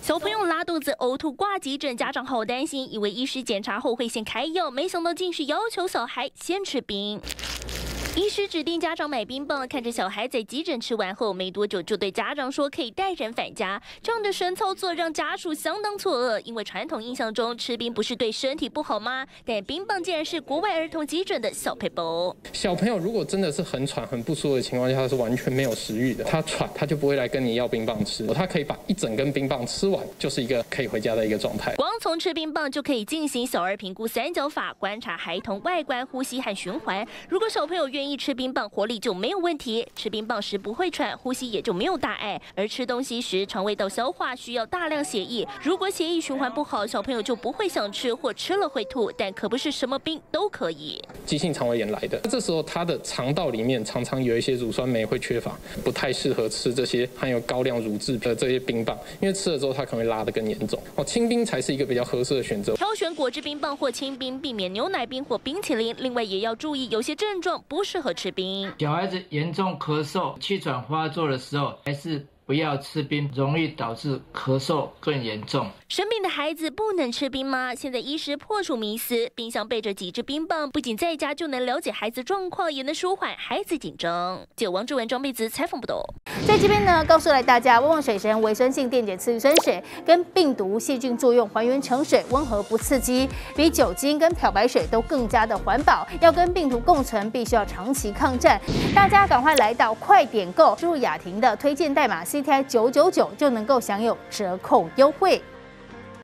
小朋友拉肚子、呕吐、挂急诊，家长好担心，以为医师检查后会先开药，没想到竟是要求小孩先吃冰。医师指定家长买冰棒，看着小孩在急诊吃完后没多久就对家长说可以带人返家，这样的神操作让家属相当错愕，因为传统印象中吃冰不是对身体不好吗？但冰棒竟然是国外儿童急诊的小配包。 小朋友如果真的是很喘、很不舒服的情况下，他是完全没有食欲的，他喘他就不会来跟你要冰棒吃，他可以把一整根冰棒吃完，就是一个可以回家的一个状态。 光从吃冰棒就可以进行小儿评估三角法，观察孩童外观、呼吸和循环。如果小朋友愿意吃冰棒，活力就没有问题。吃冰棒时不会喘，呼吸也就没有大碍。而吃东西时，肠胃道消化需要大量血液，如果血液循环不好，小朋友就不会想吃或吃了会吐。但可不是什么冰都可以。 急性肠胃炎来的，这时候他的肠道里面常常有一些乳酸酶会缺乏，不太适合吃这些含有高量乳制品的这些冰棒，因为吃了之后它可能会拉得更严重。清冰才是一个比较合适的选择。 挑选果汁冰棒或清冰，避免牛奶冰或冰淇淋。另外也要注意，有些症状不适合吃冰。 小孩子严重咳嗽、气喘发作的时候，还是不要吃冰，容易导致咳嗽更严重。 生病的孩子不能吃冰吗？现在医师破除迷思，冰箱备着几支冰棒，不仅在家就能了解孩子状况，也能舒缓孩子紧张。记者王志文、庄贝子采访报道。 在这边呢，告诉来大家，旺旺水神维生性电解次氯酸水跟病毒、细菌作用还原成水，温和不刺激，比酒精跟漂白水都更加的环保。要跟病毒共存，必须要长期抗战。大家赶快来到快点购，输入雅婷的推荐代码 CTI999就能够享有折扣优惠。